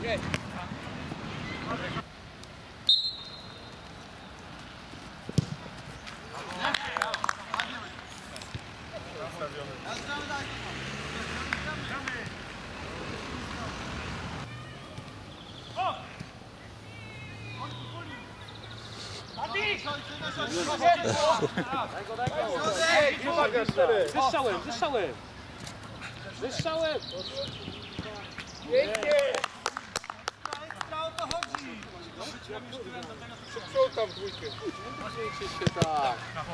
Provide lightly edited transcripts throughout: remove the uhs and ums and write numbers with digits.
Wyszczałem! Pięknie! O to chodzi! Sprzątam dwójkę. Miejcie się tak.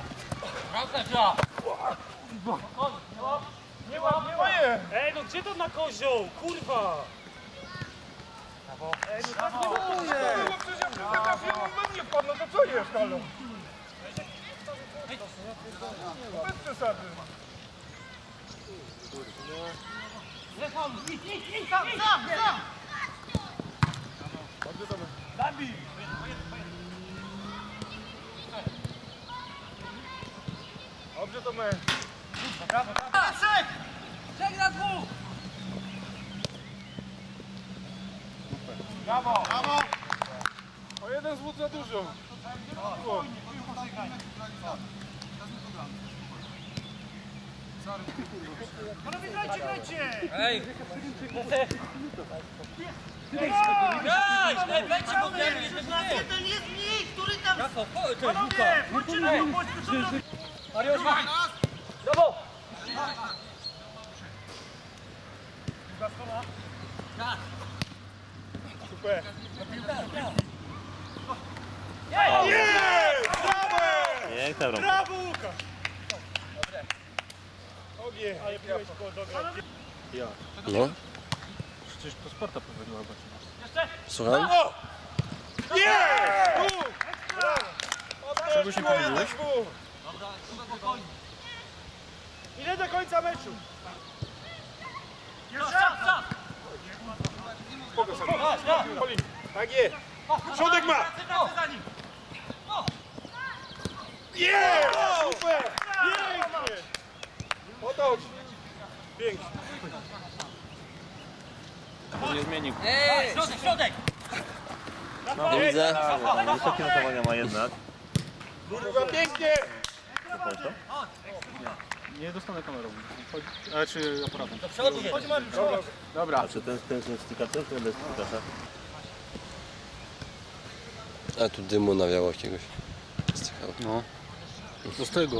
Nie łapię! Ej, no gdzie to na kozioł? Kurwa! Ej, no tak nie łapię! No przecież ja trafiłem, on we mnie wpadł, no to co jest, halo? Bez przesady. Sam! Zabij! Dobrze to my. Trzech na dwóch! Brawo! Brawo! O jeden zwód za dużo. Panowie, grajcie! Ej! Graj! Ej, będzie podjemy jednego! Jeden jest mniej, który tam... Rafał, chodź, to jest Luka! Panowie, chodźcie na tą Polskę, co robicie? Mariusz, brawo! Super. Jest! Brawo! Brawo, Łukasz! Ogień. Ale byłeś koło dograć. No, Przecież to sporta powinno być. słucham? Jest! Czego się pomyliłeś? Ile do końca meczu? Czas! Spoko sobie. Polin. Tak jest. Przodek ma! Jest! Super! Pięknie! O to chodzi. Pięknie. Nie zmienił. Ej! Środek! Nie widzę. Wysokie notowania ma jednak. Kurwa, pięknie! Nie dostanę kamerą. Ale czy aparatem? Do przodu jest! Dobra. A czy ten z stykaczem, czy bez stykacza? A tu dymu nawiało jakiegoś. Stychało. No. Do tego.